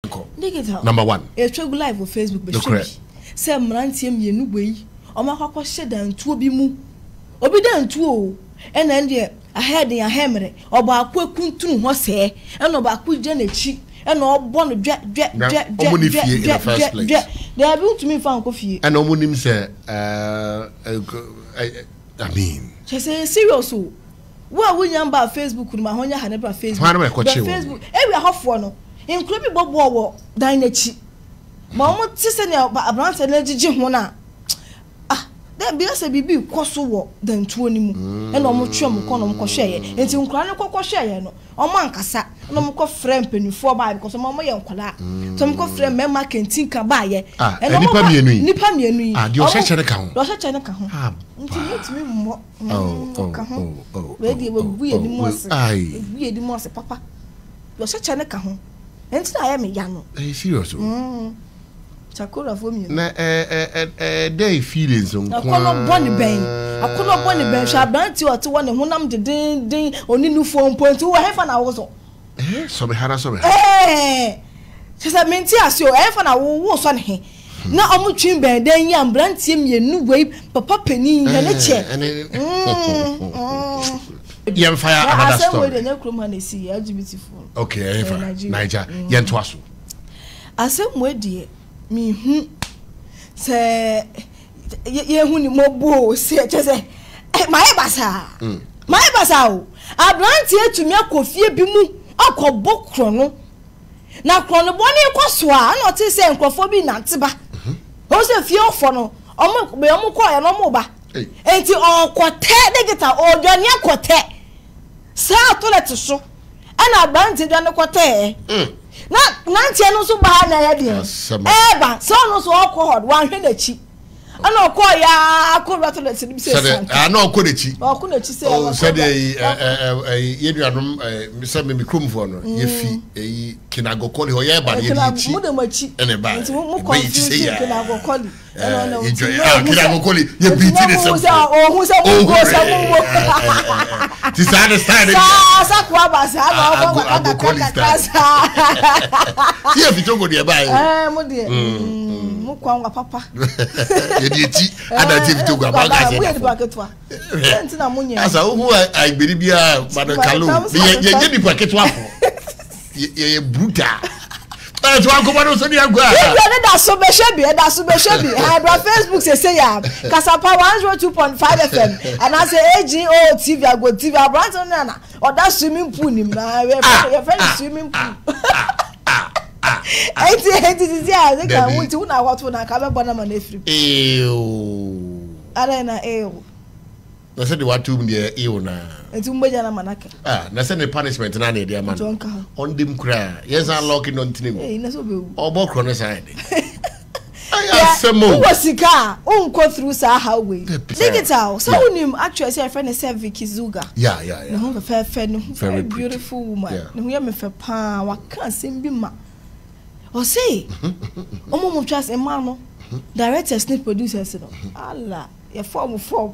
Number one. A true live on Facebook, but say Mrantium Yenuwe, or Macako shed and two be moo. Obedient to, and then dear, I had in a hammer, or Baku Kuntun was here, and no Baku Janet, and all born jet, they are built to me found coffee. And no one say, I mean, she says, serious. Well, we about Facebook with my Honya had never Facebook. Every half one, including Bob War, Dinechi. Mamma, sister, a branch and legend one. Then be as a baby, Kosovo, then 20 and almost chum, Conum Cochet, and some chronicle Cochet, or Mancasa, no more friend penny for by because of Mamma Yankola. Some friend Mamma can think about it. And Nipamian, your such an account. Your such an account. Intimate me more. Ready, weird moss. Aye, weird moss, papa. You're such an account. And I am a young. Serious. Chakura for me. Day feelings on a color bonny bang. A color bonny bang shall brand you to one and one am the ding only new 4.2 half an hour so. So Hannah, eh, she said, Mentia, so half an hour was on him. Now I'm watching bang, then young brand him your new way, Papa Penny and a chair. Young fire another story. The necroman is LGBT. Okay, Niger, Yen Twasu. I said, where dear. Me say ye huni mobo say my basa abrantie tumi akofie bi mu akobbo krono na krono boni kwaso a na ote say nkrofo bi nanteba o se fie ofo no omo ko ya no mo ba enti okote digita odwane akote sa toilet so ana abrantie dwane kote na nantie no so ba na ya de ba so no so alcohol wan hwe na chi ana okọ ya akọrọ to let me say ana okọ na chi say o said ye nuadum say me krom fo no ye fi kinagokoli ho ye ba ye chi mu de machi ene ba nti mu ko fi kinagokoli kinagokoli ye bi ti de se o hu se mu go se mu ti sa understand sa kwa ba sa na okọ agokoli ti ye fi togo de ba mu de mu kwa ngwa papa ye di ti ada ti fi togo abaga je ntina munye asa wo ai beri bia madakalu ye di paketwa fo ye brutal to akoma no so ni agwa e da so be shebi I Facebook say ya Kasapa 102.5 FM and I say AGO TV ago TV brand na or that swimming pool ni na your friend swimming pool enti ya they can want to na what na ka be bona ma na free arena na say the watum de na enti mbeja na manaka na say the punishment na na dey man on them cry yes unlocking on tinim na so be obokro no side ayasemo wosika unko through sa highway digital so unim actually say friend is Vicky Zuga yeah no ho fe no very beautiful woman no ho me fe pa waka sembi ma o say omo mo trust e ma no directors ni producers no Allah ye form o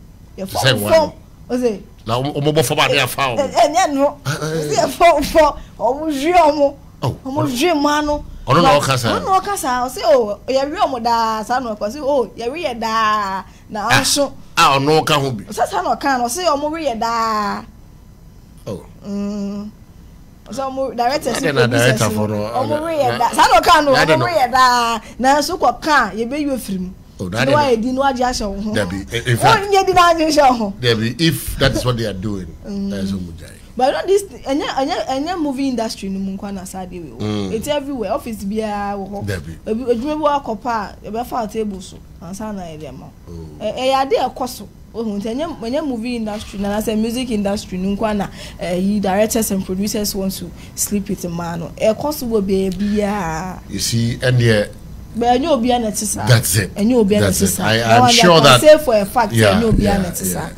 say la omo bo form dey fa o no say for omo jwe omo jwe ma no ono na okasa o say o ye wi omo da sa no ko say o ye wi ye da na anso ono ka ho bi sa no kan o say omo wi ye da so omo directors omo wi ye da sa no kan no omo wi ye da na so ko kan ye be yu firim if that is what they are doing, that's so much. But not this any movie industry no mun kwana sade we. It's everywhere. Office bia wo. Edwuma wo akopa, e be fa table so. Ansa na e dem. Ya de ekoso. Ohun any movie industry na say music industry no kwana directors and producers want to sleep with a man. Ekoso wo be bia. You see and there but you be anetisa. That's it. And you be anetisa. I'm sure that. Say for a fact, you be anetisa.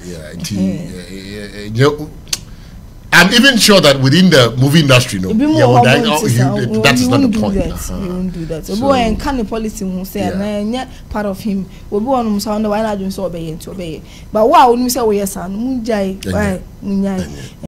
I'm even sure that within the movie industry, no, that is not the point. You won't do that. So, boy, and can the policy who say, part of him will be on sound the one I don't so obey. But wow, when you say, yes, son, Munjai,